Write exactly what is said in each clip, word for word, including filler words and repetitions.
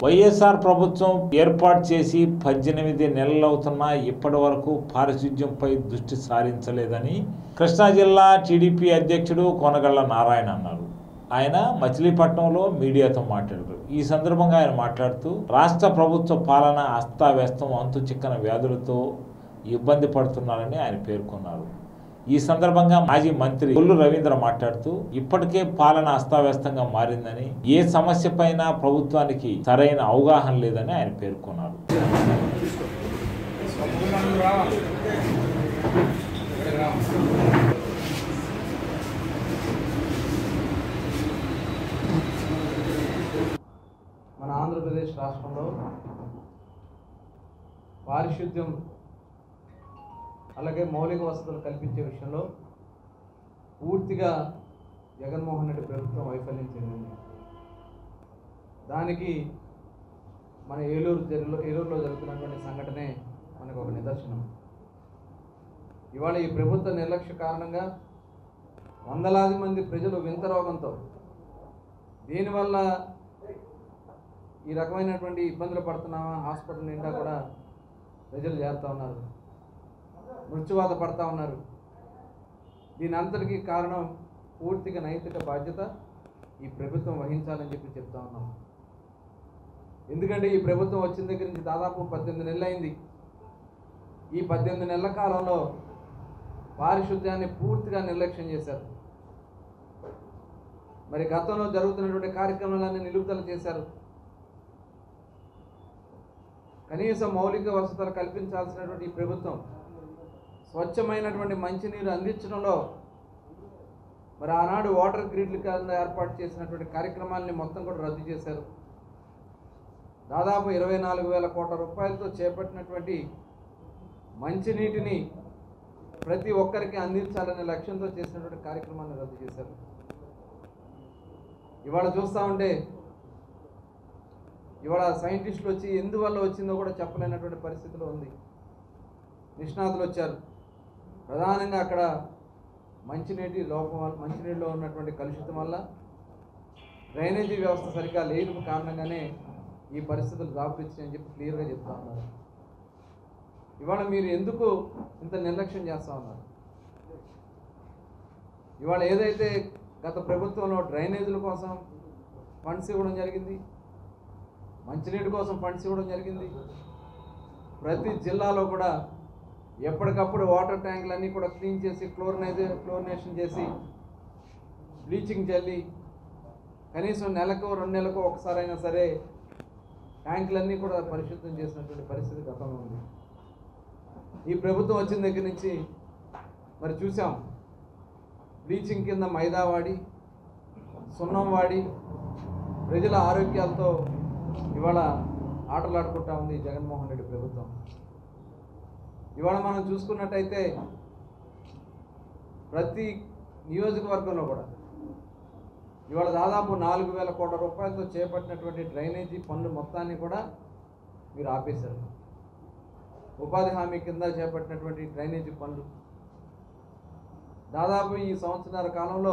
వైఎస్ఆర్ ప్రభుత్వం ఏర్పాటు చేసి పద్దెనిమిది నెలలవుతున్నా ఇప్పటి వరకు పారిశుధ్యంపై దృష్టి సారించలేదని కృష్ణా జిల్లా టీడీపీ అధ్యక్షుడు కొనగళ్ల నారాయణ అన్నారు. ఆయన మచిలీపట్నంలో మీడియాతో మాట్లాడారు. ఈ సందర్భంగా ఆయన మాట్లాడుతూ రాష్ట్ర ప్రభుత్వ పాలన అస్తావ్యస్తం, అంతు చిక్కన వ్యాధులతో ఇబ్బంది పడుతున్నారని ఆయన పేర్కొన్నారు. ఈ సందర్భంగా మాజీ మంత్రి కొల్లు రవీంద్ర మాట్లాడుతూ ఇప్పటికే పాలన అస్తావ్యస్తంగా మారిందని, ఏ సమస్య పైన ప్రభుత్వానికి సరైన అవగాహన లేదని ఆయన పేర్కొన్నారు. మన ఆంధ్రప్రదేశ్ రాష్ట్రంలో పారిశుద్ధ్యం అలాగే మౌలిక వసతులు కల్పించే విషయంలో పూర్తిగా జగన్మోహన్ రెడ్డి ప్రభుత్వం వైఫల్యం చెందింది. దానికి మన ఏలూరు జరిలో ఏలూరులో జరుగుతున్నటువంటి సంఘటనే మనకు ఒక నిదర్శనం. ఇవాళ ఈ ప్రభుత్వ నిర్లక్ష్య కారణంగా వందలాది మంది ప్రజలు వింత రోగంతో, దీనివల్ల ఈ రకమైనటువంటి ఇబ్బందులు పడుతున్నామా హాస్పిటల్ నిండా కూడా ప్రజలు చేరుతూ ఉన్నారు, మృత్యువాత పడతా ఉన్నారు. దీని అంతటికీ కారణం పూర్తిగా నైతిక బాధ్యత ఈ ప్రభుత్వం వహించాలని చెప్పి చెప్తా ఉన్నాం. ఎందుకంటే ఈ ప్రభుత్వం వచ్చిన దగ్గర నుంచి దాదాపు పద్దెనిమిది నెలలు అయింది. ఈ పద్దెనిమిది నెలల కాలంలో పారిశుద్ధ్యాన్ని పూర్తిగా నిర్లక్ష్యం చేశారు. మరి గతంలో జరుగుతున్నటువంటి కార్యక్రమాలన్నీ నిలుపుదల చేశారు. కనీసం మౌలిక వసతులు కల్పించాల్సినటువంటి ఈ ప్రభుత్వం స్వచ్ఛమైనటువంటి మంచినీరు అందించడంలో మరి ఆనాడు వాటర్ గ్రిడ్ల కింద ఏర్పాటు చేసినటువంటి కార్యక్రమాలని మొత్తం కూడా రద్దు చేశారు. దాదాపు ఇరవై నాలుగు వేల కోట్ల రూపాయలతో చేపట్టినటువంటి మంచినీటిని ప్రతి ఒక్కరికి అందించాలనే లక్ష్యంతో చేసినటువంటి కార్యక్రమాన్ని రద్దు చేశారు. ఇవాళ చూస్తూ ఉంటే ఇవాళ సైంటిస్టులు వచ్చి ఎందువల్ల వచ్చిందో కూడా చెప్పలేనటువంటి పరిస్థితిలో ఉంది. నిష్ణాతులు వచ్చారు. ప్రధానంగా అక్కడ మంచినీటి లోపం వల్ల, మంచినీటిలో ఉన్నటువంటి కలుషితం వల్ల, డ్రైనేజీ వ్యవస్థ సరిగ్గా లేని కారణంగానే ఈ పరిస్థితులు దాపురించాయని చెప్పి క్లియర్గా చెప్తా ఉన్నారు. ఇవాళ మీరు ఎందుకు ఇంత నిర్లక్ష్యం చేస్తూ ఉన్నారు? ఇవాళ ఏదైతే గత ప్రభుత్వంలో డ్రైనేజీల కోసం ఫండ్స్ ఇవ్వడం జరిగింది, మంచినీటి కోసం ఫండ్స్ ఇవ్వడం జరిగింది, ప్రతి జిల్లాలో కూడా ఎప్పటికప్పుడు వాటర్ ట్యాంకులన్నీ కూడా క్లీన్ చేసి క్లోరినైజ్ క్లోరినేషన్ చేసి బ్లీచింగ్ చల్లి కనీసం నెలకు రెండు నెలలకు ఒకసారి అయినా సరే ట్యాంకులన్నీ కూడా పరిశుద్ధం చేసినటువంటి పరిస్థితి గతంలో ఉంది. ఈ ప్రభుత్వం వచ్చిన దగ్గర నుంచి మరి చూసాం, బ్లీచింగ్ కింద మైదా వాడి, సున్నం వాడి ప్రజల ఆరోగ్యాలతో ఇవాళ ఆటలాడుకుంటా ఉంది జగన్మోహన్ రెడ్డి ప్రభుత్వం. ఇవాళ మనం చూసుకున్నట్టయితే ప్రతి నియోజకవర్గంలో కూడా ఇవాళ దాదాపు నాలుగు వేల కోట్ల రూపాయలతో చేపట్టినటువంటి డ్రైనేజీ పనులు మొత్తాన్ని కూడా మీరు ఆపేశారు. ఉపాధి హామీ కింద చేపట్టినటువంటి డ్రైనేజీ పనులు దాదాపు ఈ సంవత్సరాల కాలంలో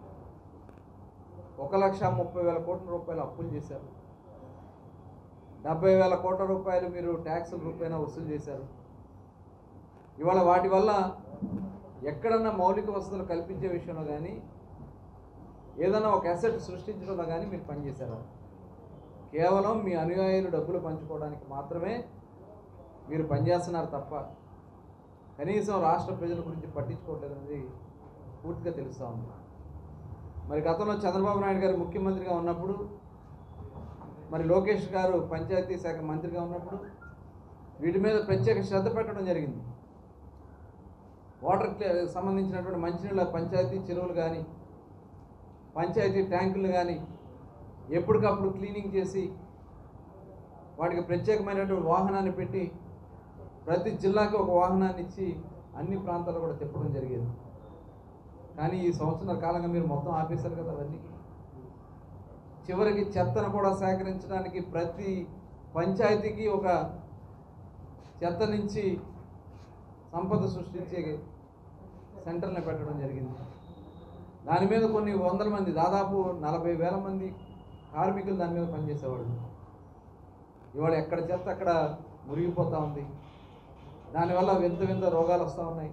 ఒక లక్ష ముప్పై వేల కోట్ల రూపాయలు అప్పులు చేశారు. డెబ్బై వేల కోట్ల రూపాయలు మీరు ట్యాక్సుల రూపాయన వసూలు చేశారు. ఇవాళ వాటి వల్ల ఎక్కడన్నా మౌలిక వసతులు కల్పించే విషయంలో కానీ, ఏదైనా ఒక అసెట్ సృష్టించడంలో కానీ మీరు పనిచేశారు. కేవలం మీ అనుయాయులు డబ్బులు పంచుకోవడానికి మాత్రమే మీరు పనిచేస్తున్నారు తప్ప కనీసం రాష్ట్ర ప్రజల గురించి పట్టించుకోవట్లేదనేది పూర్తిగా తెలుస్తూ ఉంది. మరి గతంలో చంద్రబాబు నాయుడు గారు ముఖ్యమంత్రిగా ఉన్నప్పుడు, మరి లోకేష్ గారు పంచాయతీ శాఖ మంత్రిగా ఉన్నప్పుడు వీటి మీద ప్రత్యేక శ్రద్ధ పెట్టడం జరిగింది. వాటర్ సంబంధించినటువంటి మంచినీళ్ళ పంచాయతీ చెరువులు కానీ, పంచాయతీ ట్యాంకులు కానీ ఎప్పటికప్పుడు క్లీనింగ్ చేసి వాటికి ప్రత్యేకమైనటువంటి వాహనాన్ని పెట్టి ప్రతి జిల్లాకి ఒక వాహనాన్ని ఇచ్చి అన్ని ప్రాంతాల్లో కూడా తిప్పడం జరిగేది. కానీ ఈ సంవత్సరాల కాలంగా మీరు మొత్తం ఆపేశారు కదా అవన్నీ. చివరికి చెత్తను కూడా సేకరించడానికి ప్రతి పంచాయతీకి ఒక చెత్త నుంచి సంపద సృష్టించే సెంటర్ని పెట్టడం జరిగింది. దాని మీద కొన్ని వందల మంది, దాదాపు నలభై వేల మంది కార్మికులు దాని మీద పనిచేసేవాళ్ళు. ఇవాళ ఎక్కడ చెత్త అక్కడ మురిగిపోతూ ఉంది. దానివల్ల వింత వింత రోగాలు వస్తూ ఉన్నాయి.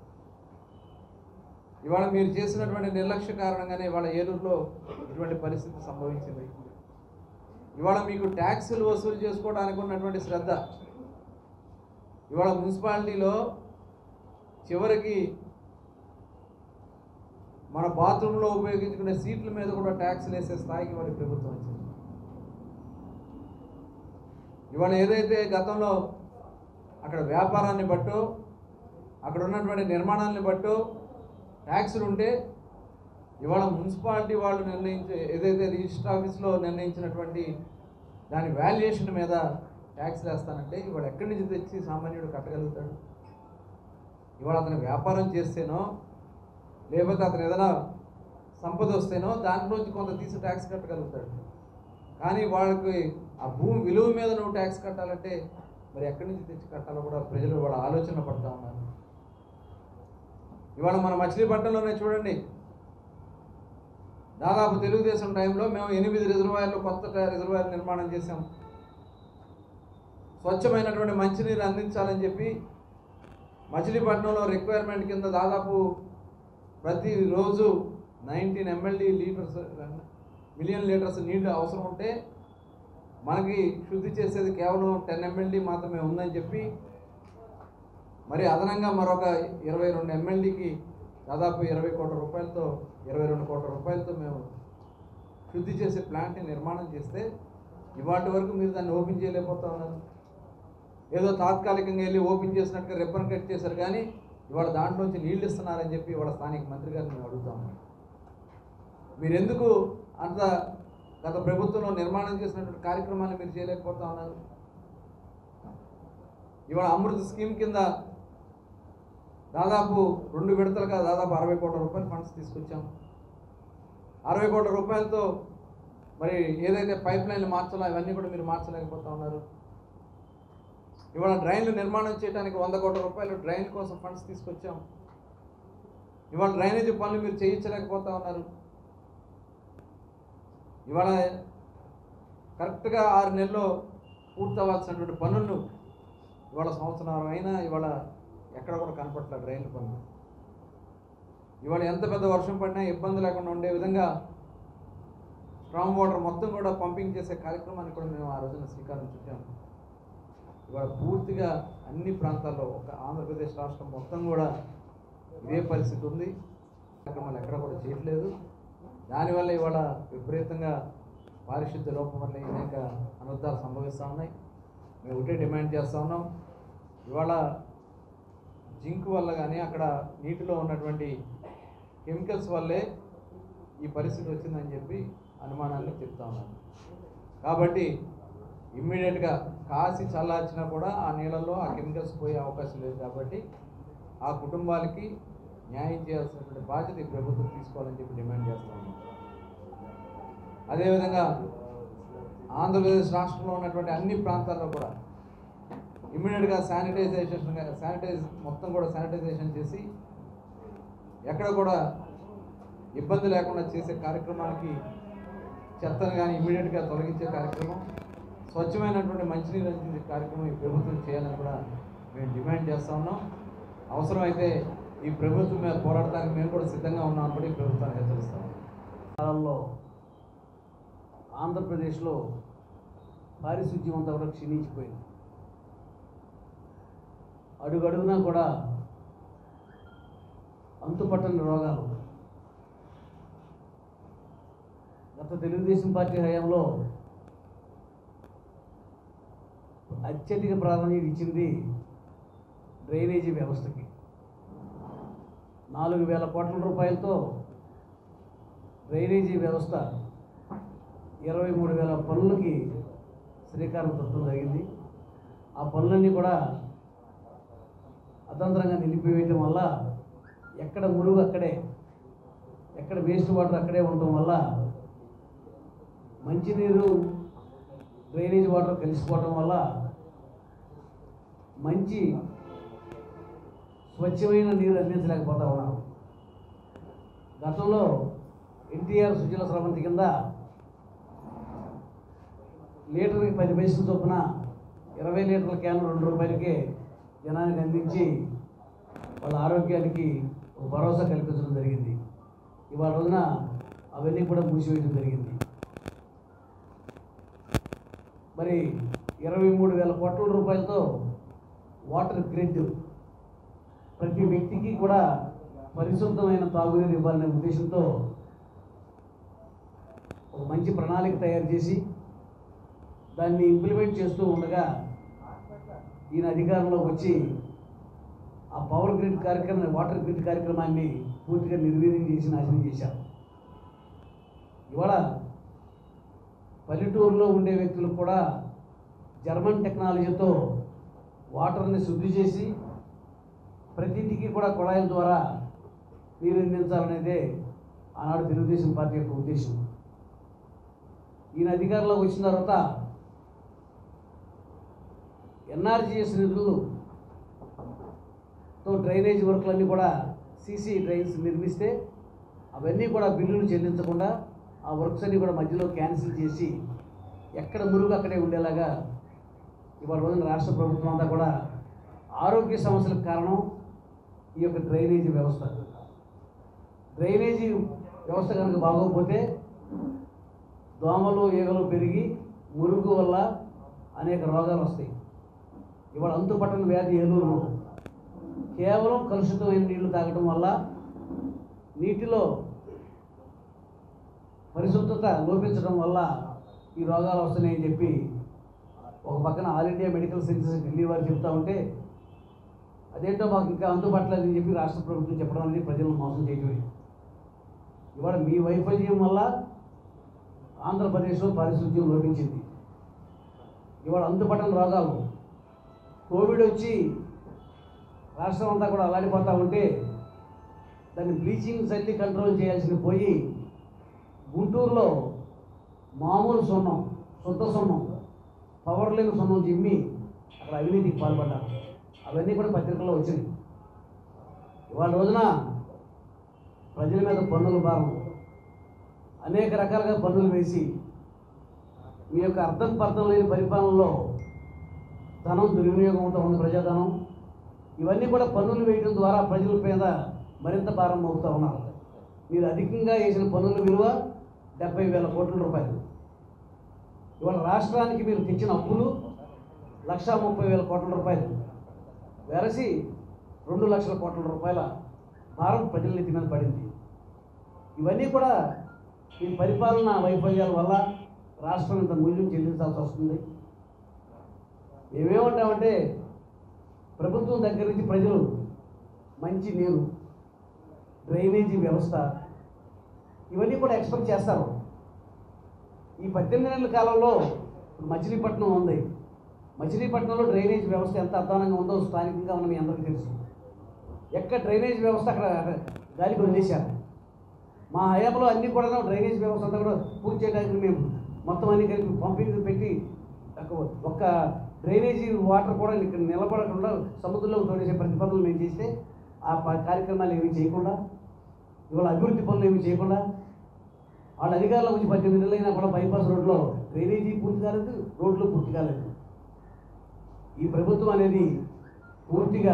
ఇవాళ మీరు చేసినటువంటి నిర్లక్ష్య కారణంగానే ఇవాళ ఏలూరులో ఇటువంటి పరిస్థితి సంభవించింది. ఇవాళ మీకు ట్యాక్సులు వసూలు చేసుకోవడానికి ఉన్నటువంటి శ్రద్ధ ఇవాళ మున్సిపాలిటీలో చివరికి మన బాత్రూంలో ఉపయోగించుకునే సీట్ల మీద కూడా ట్యాక్స్లు వేసే స్థాయికి వాళ్ళ ప్రభుత్వం వచ్చింది. ఇవాళ ఏదైతే గతంలో అక్కడ వ్యాపారాన్ని బట్టో అక్కడ ఉన్నటువంటి నిర్మాణాలను బట్టో ట్యాక్సులు ఉంటే ఇవాళ మున్సిపాలిటీ వాళ్ళు నిర్ణయించే ఏదైతే రిజిస్టర్ ఆఫీస్లో నిర్ణయించినటువంటి దాని వాల్యుయేషన్ మీద ట్యాక్స్లు వేస్తానంటే ఇవాళ ఎక్కడి నుంచి తెచ్చి సామాన్యుడు కట్టగలుగుతాడు? ఇవాళ అతను వ్యాపారం చేస్తేనో లేకపోతే అతను ఏదైనా సంపద వస్తేనో దాంట్లోంచి కొంత తీసి ట్యాక్స్ కట్టగలుగుతాడు. కానీ వాళ్ళకి ఆ భూమి విలువ మీద నువ్వు ట్యాక్స్ కట్టాలంటే మరి ఎక్కడి నుంచి తెచ్చి కట్టాలో కూడా ప్రజలు వాళ్ళ ఆలోచన పడుతూ ఉన్నారు. ఇవాళ మన మచిలీపట్నంలోనే చూడండి, దాదాపు తెలుగుదేశం టైంలో మేము ఎనిమిది రిజర్వాయర్లు కొత్త రిజర్వాయర్ నిర్మాణం చేశాం. స్వచ్ఛమైనటువంటి మంచినీరు అందించాలని చెప్పి మచిలీపట్నంలో రిక్వైర్మెంట్ కింద దాదాపు ప్రతిరోజు nineteen MLD litres million litres నీళ్ళు అవసరం ఉంటే మనకి శుద్ధి చేసేది కేవలం టెన్ ఎంఎల్డీ మాత్రమే ఉందని చెప్పి మరి అదనంగా మరొక ఇరవై రెండు ఎంఎల్డీకి దాదాపు ఇరవై కోట్ల రూపాయలతో ఇరవై రెండు కోట్ల రూపాయలతో మేము శుద్ధి చేసే ప్లాంట్ని నిర్మాణం చేస్తే ఇవాటి వరకు మీరు దాన్ని ఓపెన్ చేయలేకపోతా ఉన్నారు. ఏదో తాత్కాలికంగా వెళ్ళి ఓపెన్ చేసినట్టుగా రిబ్బన్ కట్ చేశారు, కానీ ఇవాళ దాంట్లోంచి నీళ్ళు ఇస్తున్నారని చెప్పి ఇవాళ స్థానిక మంత్రి గారిని మేము అడుగుతాం. మీరు ఎందుకు అంత గత ప్రభుత్వంలో నిర్మాణం చేసినటువంటి కార్యక్రమాన్ని మీరు చేయలేకపోతా ఉన్నారు? ఇవాళ అమృత్ స్కీమ్ కింద దాదాపు రెండు విడతలుగా దాదాపు అరవై కోట్ల రూపాయలు ఫండ్స్ తీసుకొచ్చాం. అరవై కోట్ల రూపాయలతో మరి ఏదైతే పైప్ లైన్లు మార్చాలో అవన్నీ కూడా మీరు మార్చలేకపోతా ఉన్నారు. ఇవాళ డ్రైన్లు నిర్మాణం చేయడానికి వంద కోట్ల రూపాయలు డ్రైన్ కోసం ఫండ్స్ తీసుకొచ్చాం. ఇవాళ డ్రైనేజీ పనులు మీరు చేయించలేకపోతా ఉన్నారు. ఇవాళ కరెక్ట్గా ఆరు నెలల్లో పూర్తవ్వాల్సినటువంటి పనులను ఇవాళ సంవత్సరం అయినా ఇవాళ ఎక్కడ కూడా కనపట్ల డ్రైన్ల పనులు. ఇవాళ ఎంత పెద్ద వర్షం పడినా ఇబ్బంది లేకుండా ఉండే విధంగా స్ట్రాంగ్ వాటర్ మొత్తం కూడా పంపింగ్ చేసే కార్యక్రమాన్ని కూడా మేము ఆ రోజున శ్రీకారం చుట్టాము. ఇవాళ పూర్తిగా అన్ని ప్రాంతాల్లో ఒక ఆంధ్రప్రదేశ్ రాష్ట్రం మొత్తం కూడా ఇదే పరిస్థితి ఉంది. కార్యక్రమాలు ఎక్కడ కూడా చేయట్లేదు. దానివల్ల ఇవాళ విపరీతంగా పారిశుద్ధ్య లోపం వల్ల అనేక అనర్థాలు సంభవిస్తూ ఉన్నాయి. మేము ఒకటే డిమాండ్ చేస్తూ ఉన్నాం, ఇవాళ జింక్ వల్ల కానీ అక్కడ నీటిలో ఉన్నటువంటి కెమికల్స్ వల్లే ఈ పరిస్థితి వచ్చిందని చెప్పి అనుమానాన్ని చెప్తా ఉన్నాను. కాబట్టి ఇమ్మీడియట్గా కాసి చల్లార్చినా కూడా ఆ నీళ్ళల్లో ఆ కెమికల్స్ పోయే అవకాశం లేదు. కాబట్టి ఆ కుటుంబాలకి న్యాయం చేయాల్సినటువంటి బాధ్యత ఈ ప్రభుత్వం తీసుకోవాలని చెప్పి డిమాండ్ చేస్తూ ఉన్నాం. అదేవిధంగా ఆంధ్రప్రదేశ్ రాష్ట్రంలో ఉన్నటువంటి అన్ని ప్రాంతాల్లో కూడా ఇమ్మీడియట్గా శానిటైజేషన్ శానిటైజ్ మొత్తం కూడా శానిటైజేషన్ చేసి ఎక్కడ కూడా ఇబ్బంది లేకుండా చేసే కార్యక్రమానికి చెత్తను కానీ ఇమ్మీడియట్గా తొలగించే కార్యక్రమం, స్వచ్ఛమైనటువంటి మంచినీరు అందించే కార్యక్రమం ఈ ప్రభుత్వం చేయాలని కూడా మేము డిమాండ్ చేస్తూ ఉన్నాం. అవసరమైతే ఈ ప్రభుత్వం మీద పోరాడటానికి మేము కూడా సిద్ధంగా ఉన్నాం కూడా ఈ ప్రభుత్వాన్ని హెచ్చరిస్తాం. కాలంలో ఆంధ్రప్రదేశ్లో పారిశుద్ధ్యం అంతా కూడా క్షీణించిపోయింది. అడుగడుగునా కూడా అంతుపట్టని రోగాలు. గత తెలుగుదేశం పార్టీ హయాంలో అత్యధిక ప్రాధాన్యత ఇచ్చింది డ్రైనేజీ వ్యవస్థకి. నాలుగు వేల కోట్ల రూపాయలతో డ్రైనేజీ వ్యవస్థ ఇరవై మూడు వేల పనులకి శ్రీకారం చుట్టడం జరిగింది. ఆ పనులన్నీ కూడా అతంత్రంగా నిలిపివేయటం వల్ల ఎక్కడ మురుగు అక్కడే, ఎక్కడ వేస్ట్ వాటర్ అక్కడే ఉండటం వల్ల మంచినీరు డ్రైనేజ్ వాటర్ కలిసిపోవటం వల్ల మంచి స్వచ్ఛమైన నీరు అందించలేకపోతా ఉన్నాం. గతంలో ఎన్టీఆర్ సుజల స్రవంతి కింద లీటర్కి పది పైసలు చొప్పున ఇరవై లీటర్ల క్యాన్ రెండు రూపాయలకే జనానికి అందించి వాళ్ళ ఆరోగ్యానికి ఒక భరోసా కల్పించడం జరిగింది. ఇవాళ రోజున అవన్నీ కూడా మూసివేయడం జరిగింది. మరి ఇరవై మూడు వేల కోట్ల రూపాయలతో వాటర్ గ్రిడ్ ప్రతి వ్యక్తికి కూడా పరిశుద్ధమైన తాగునీరు ఇవ్వాలనే ఉద్దేశంతో ఒక మంచి ప్రణాళిక తయారు చేసి దాన్ని ఇంప్లిమెంట్ చేస్తూ ఉండగా ఈయన అధికారంలోకి వచ్చి ఆ పవర్ గ్రిడ్ కార్యక్రమం వాటర్ గ్రిడ్ కార్యక్రమాన్ని పూర్తిగా నిర్వీర్యం చేసి నాశనం చేశారు. ఇవాళ పల్లెటూరులో ఉండే వ్యక్తులకు కూడా జర్మన్ టెక్నాలజీతో వాటర్ని శుద్ధి చేసి ప్రతి ఇంటికి కూడా కుళాయిల ద్వారా నీరు అందించాలనేదే ఆనాడు తెలుగుదేశం పార్టీ యొక్క ఉద్దేశం. ఈయన అధికారంలోకి వచ్చిన తర్వాత ఎన్ఆర్జీఎస్ నిధులతో డ్రైనేజ్ వర్క్లన్నీ కూడా సీసీ డ్రైన్స్ నిర్మిస్తే అవన్నీ కూడా బిల్లులు చెల్లించకుండా ఆ వర్క్స్ అన్నీ కూడా మధ్యలో క్యాన్సిల్ చేసి ఎక్కడ మురుగు అక్కడే ఉండేలాగా ఇవాళ రోజున రాష్ట్ర ప్రభుత్వం అంతా కూడా ఆరోగ్య సమస్యలకు కారణం ఈ యొక్క డ్రైనేజీ వ్యవస్థ. డ్రైనేజీ వ్యవస్థ కనుక బాగోకపోతే దోమలు ఈగలు పెరిగి మురుగు వల్ల అనేక రోగాలు వస్తాయి. ఇవాళ అంతుపట్టని వ్యాధి ఏలూరులో కేవలం కలుషితమైన నీళ్లు తాగడం వల్ల నీటిలో పరిశుభ్రత లోపించడం వల్ల ఈ రోగాలు వస్తున్నాయని చెప్పి ఒక పక్కన All India Medical Sciences Delhi వారు చెప్తా ఉంటే అదేంటో మాకు ఇంకా అందుబాటులేదని చెప్పి రాష్ట్ర ప్రభుత్వం చెప్పడం అనేది ప్రజలను మోసం చేయటమే. ఇవాళ మీ వైఫల్యం వల్ల ఆంధ్రప్రదేశ్లో పారిశుద్ధ్యం లోపించింది. ఇవాళ అందుబాటున రోగాలు కోవిడ్ వచ్చి రాష్ట్రం అంతా కూడా అల్లాడిపోతూ ఉంటే దాన్ని బ్లీచింగ్ చల్లి కంట్రోల్ చేయాల్సిన పోయి గుంటూరులో మామూలు సున్నం శుద్ధ సున్నం పవర్ లేని సున్నం జిమ్మి అక్కడ అవినీతికి పాల్పడ్డారు. అవన్నీ కూడా పత్రికల్లో వచ్చినాయి. ఇవాళ రోజున ప్రజల మీద పన్నుల భారం అనేక రకాలుగా పన్నులు వేసి మీ యొక్క అర్థం పర్థం లేని పరిపాలనలో ధనం దుర్వినియోగంతో ఉంది, ప్రజాధనం. ఇవన్నీ కూడా పన్నులు వేయడం ద్వారా ప్రజల మీద మరింత భారం మోపుతూ ఉన్నారు. మీరు అధికంగా వేసిన పన్నుల విలువ డెబ్బై వేల కోట్ల రూపాయలు. ఇవాళ రాష్ట్రానికి మీరు తెచ్చిన అప్పులు లక్షా ముప్పై వేల కోట్ల రూపాయలు వెరసి రెండు లక్షల కోట్ల రూపాయల భారం ప్రజల నెత్తి మీద పడింది. ఇవన్నీ కూడా ఈ పరిపాలన వైఫల్యాల వల్ల రాష్ట్రం ఇంత మూల్యం చెల్లించాల్సి వస్తుంది. ఏమేమంటామంటే ప్రభుత్వం దగ్గర నుంచి ప్రజలు మంచి నీరు, డ్రైనేజీ వ్యవస్థ ఇవన్నీ కూడా ఎక్స్పెక్ట్ చేస్తారు. ఈ పద్దెనిమిది నెలల కాలంలో మచిలీపట్నం ఉంది. మచిలీపట్నంలో డ్రైనేజ్ వ్యవస్థ ఎంత అధ్వానంగా ఉందో స్థానికంగా ఉన్న మీ అందరికీ తెలుసు. ఎక్కడ డ్రైనేజ్ వ్యవస్థ అక్కడ గాలికి వదిలేశారు. మా హయాంలో అన్నీ కూడా డ్రైనేజ్ వ్యవస్థ అంతా కూడా పూర్తి చేయడానికి మేము మొత్తం అన్ని కలిపి పంపింగ్ పెట్టి ఒక్క డ్రైనేజీ వాటర్ కూడా ఇక్కడ నిలబడకుండా సముద్రంలోకి తోడేసే ప్రతిపాదనలు మేము చేస్తే ఆ కార్యక్రమాలు ఏమీ చేయకుండా ఇవాళ అభివృద్ధి పనులు ఏమీ చేయకుండా వాళ్ళ అధికారుల గురించి పద్దెనిమిది నెలలైనా కూడా బైపాస్ రోడ్లో డ్రైనేజీ పూర్తి కాలేదు, రోడ్లు పూర్తి కాలేదు. ఈ ప్రభుత్వం అనేది పూర్తిగా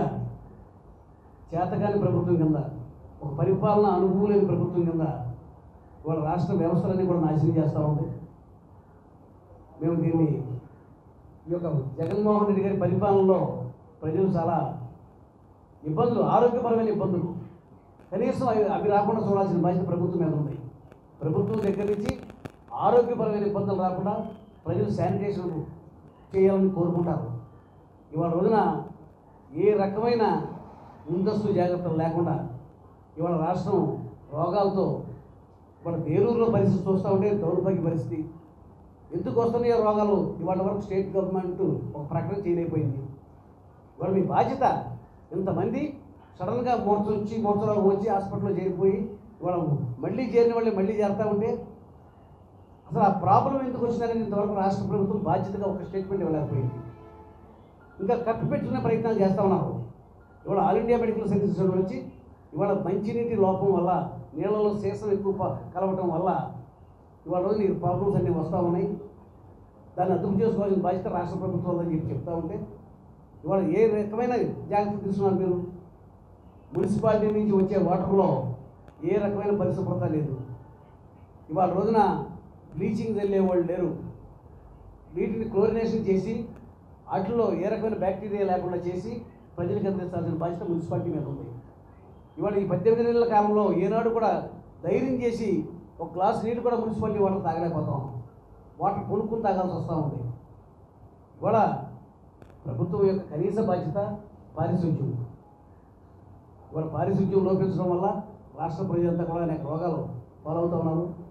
చేతకాని ప్రభుత్వం కింద, ఒక పరిపాలన అనుభవం లేని ప్రభుత్వం కింద ఇవాళ రాష్ట్ర వ్యవస్థలన్నీ కూడా నాశనం చేస్తూ ఉంది. మేము దీన్ని ఈ యొక్క జగన్మోహన్ రెడ్డి గారి పరిపాలనలో ప్రజలు చాలా ఇబ్బందులు, ఆరోగ్యపరమైన ఇబ్బందులు, కనీసం అవి అవి రాకుండా చూడాల్సిన బాధ్యత ప్రభుత్వం మీద ఉంది. ప్రభుత్వం దగ్గర నుంచి ఆరోగ్యపరమైన ఇబ్బందులు రాకుండా ప్రజలు శానిటేషన్ చేయాలని కోరుకుంటారు. ఇవాళ రోజున ఏ రకమైన ముందస్తు జాగ్రత్తలు లేకుండా ఇవాళ రాష్ట్రం రోగాలతో ఇవాళ ఏలూరులో పరిస్థితి చూస్తూ ఉంటే దౌర్భాగ్య పరిస్థితి. ఎందుకు వస్తున్నాయో రోగాలు ఇవాళ వరకు స్టేట్ గవర్నమెంట్ ఒక ప్రకటన చేయలేకపోయింది. ఇవాళ మీ బాధ్యత ఇంతమంది సడన్గా మూర్చ వచ్చి మూర్చలో వచ్చి హాస్పిటల్లో చేరిపోయి ఇవాళ మళ్ళీ చేరిన వాళ్ళే మళ్ళీ చేరుతూ ఉంటే అసలు ఆ ప్రాబ్లం ఎందుకు వచ్చిందని ఇంతవరకు రాష్ట్ర ప్రభుత్వం బాధ్యతగా ఒక స్టేట్మెంట్ ఇవ్వలేకపోయింది. ఇంకా కప్పిపెట్టుకునే ప్రయత్నాలు చేస్తూ ఉన్నారు. ఇవాళ ఆల్ ఇండియా మెడికల్ సైన్సెస్ వచ్చి ఇవాళ మంచినీటి లోపం వల్ల నీళ్ళలో సీసం ఎక్కువ కలవటం వల్ల ఇవాళ రోజు నీకు ప్రాబ్లమ్స్ అన్నీ వస్తూ ఉన్నాయి. దాన్ని అదుపు చేసుకోవాల్సిన బాధ్యత రాష్ట్ర ప్రభుత్వం అని చెప్పి చెప్తా ఉంటే ఇవాళ ఏ రకమైన జాగ్రత్తలు తీసుకున్నారు మీరు? మున్సిపాలిటీ నుంచి వచ్చే వాటర్లో ఏ రకమైన పరిశుభ్రత లేదు. ఇవాళ రోజున బ్లీచింగ్ చల్లే వాళ్ళు లేరు. వీటిని క్లోరినేషన్ చేసి వాటిలో ఏ రకమైన బ్యాక్టీరియా లేకుండా చేసి ప్రజలకు అందించాల్సిన బాధ్యత మున్సిపాలిటీ మీద ఉంది. ఇవాళ ఈ పద్దెనిమిది నెలల కాలంలో ఏనాడు కూడా ధైర్యం చేసి ఒక గ్లాస్ నీళ్ళు కూడా మున్సిపాలిటీ వాటర్ తాగలేకపోతాం. వాటర్ కొనుక్కుని తాగాల్సి వస్తూ ఉంది. ఇవాళ ప్రభుత్వం యొక్క కనీస బాధ్యత పారిశుద్ధ్యం. ఇవాళ పారిశుద్ధ్యం లోపించడం వల్ల రాష్ట్ర ప్రజలంతా కూడా అనేక రోగాలు పాలవుతూ ఉన్నారు.